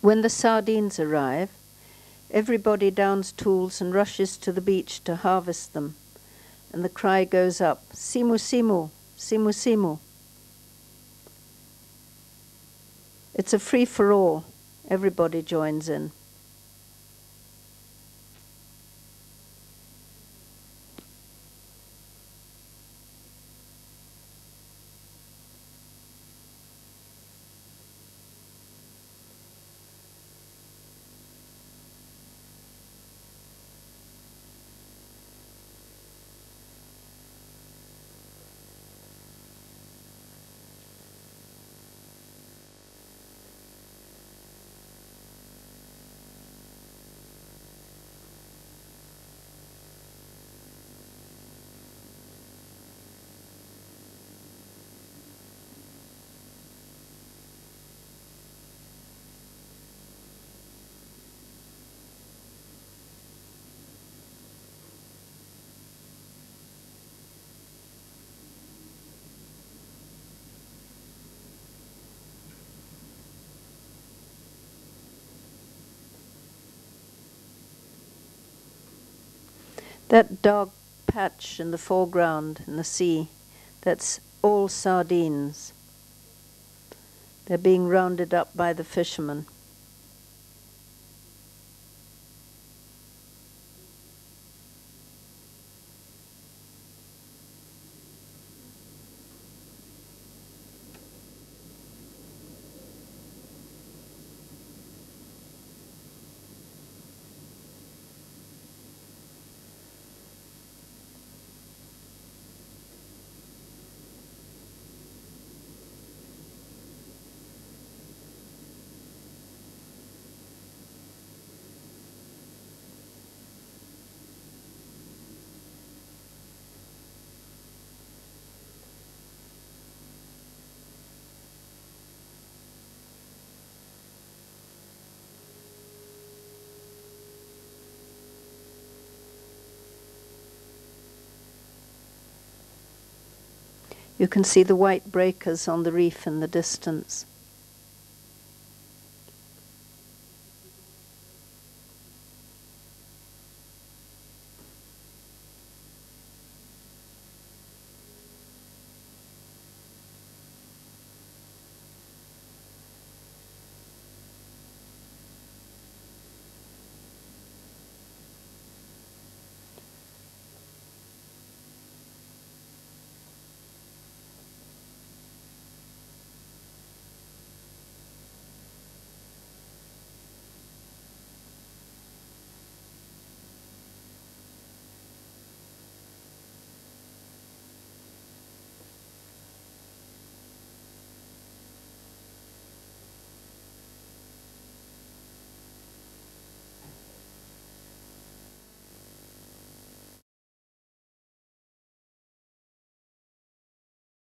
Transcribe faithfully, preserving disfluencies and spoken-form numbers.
When the sardines arrive, everybody downs tools and rushes to the beach to harvest them, and the cry goes up, "Simu simu, simu simu." It's a free-for-all. Everybody joins in. That dark patch in the foreground in the sea, that's all sardines. They're being rounded up by the fishermen. You can see the white breakers on the reef in the distance.